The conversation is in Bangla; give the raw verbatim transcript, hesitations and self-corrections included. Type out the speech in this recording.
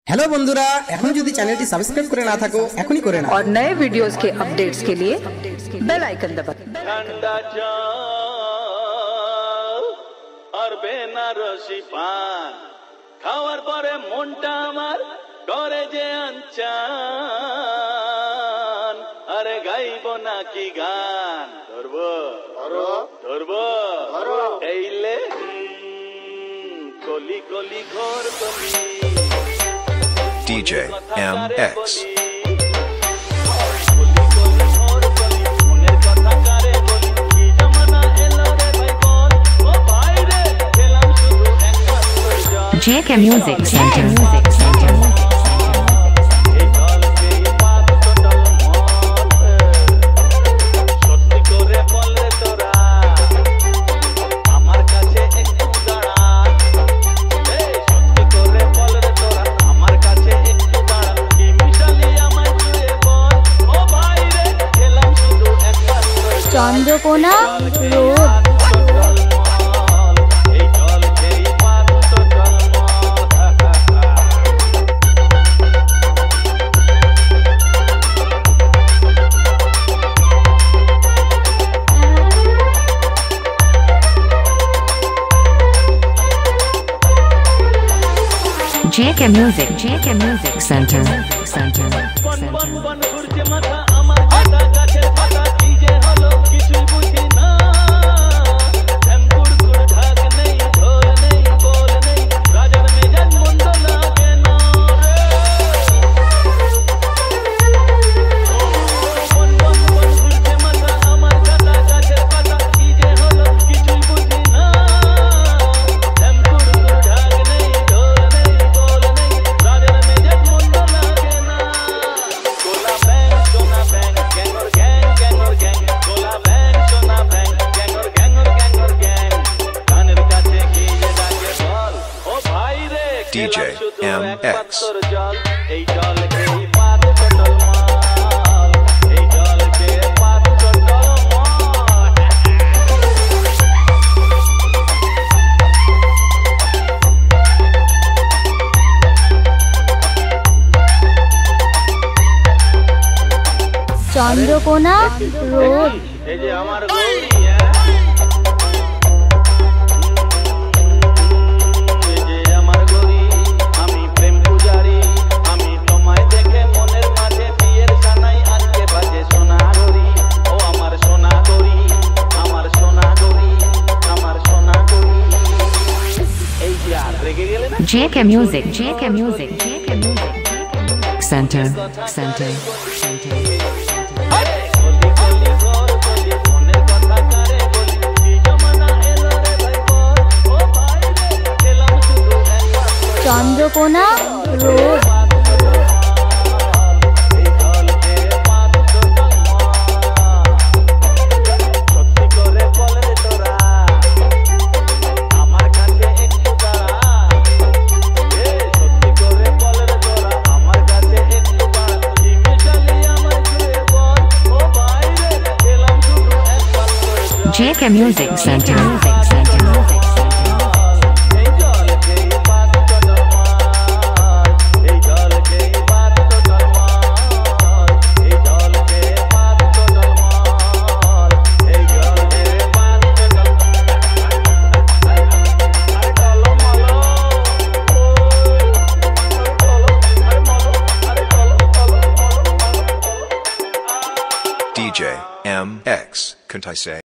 हेलो बंधुरा এখন যদি চ্যানেলটি সাবস্ক্রাইব করে না থাকো এখনি করে নাও और नए वीडियोस के अपडेट्स के लिए बेल आइकन दबाएं। ठंडा चाल और बेनारसी पान खाওয়ার পরে মনটা আমার করে যে আনচান আরে গাইবো নাকি গান ধরবো ধরো ধরবো ধরো এইলে কলি কলি ঘর কলি djmx Jkmusiccenter. Chandrakona road Jkmusic, Jkmusiccenter, center, djmx Chandrakona road এই যে আমার Gauri Jkmusic, Jkmusic, Jkmusic, center, center, center. Chandrakona road Jkmusiccenter. djmx, couldn't I say?